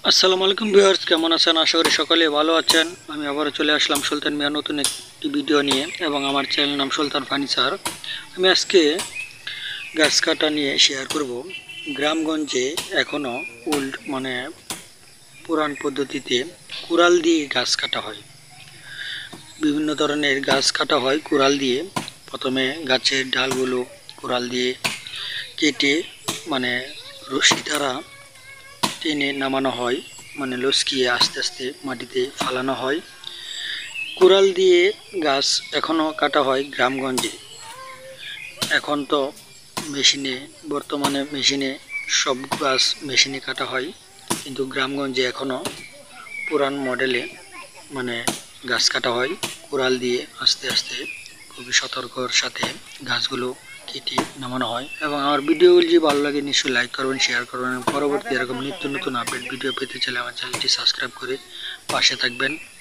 আসসালামু আলাইকুম ভিউয়ার্স, কেমন আছেন? আশা করি সকলে ভালো আছেন। আমি আবারও চলে আসলাম সুলতান মিয়া নতুন একটি ভিডিও নিয়ে এবং আমার চ্যানেল নাম সুলতান ফার্নিচার। আমি আজকে গাছ কাটা নিয়ে শেয়ার করব। গ্রামগঞ্জে এখনও পুরান পদ্ধতিতে কুড়াল দিয়ে গাছ কাটা হয়। বিভিন্ন ধরনের গাছ কাটা হয় কুড়াল দিয়ে। প্রথমে গাছের ডালগুলো কুড়াল দিয়ে কেটে রশি দ্বারা টেনে নামানো হয়, লস্কিয়ে আস্তে আস্তে মাটিতে ফালানো হয়। কুড়াল দিয়ে গাছ এখনও কাটা হয় গ্রামগঞ্জে। এখন তো বর্তমানে মেশিনে সব গাছ মেশিনে কাটা হয়, কিন্তু গ্রামগঞ্জে এখনও পুরান মডেলে গাছ কাটা হয় কুড়াল দিয়ে আস্তে আস্তে। খুবই সতর্কর সাথে গাছগুলো কেটে নামানো হয়। এবং আমার ভিডিওগুলো যদি ভালো লাগে নিশ্চয়ই লাইক করবেন, শেয়ার করবেন এবং পরবর্তী এরকম নিত্য নতুন আপডেট ভিডিও পেতে চাইলে আমার চ্যানেলটি সাবস্ক্রাইব করে পাশে থাকবেন।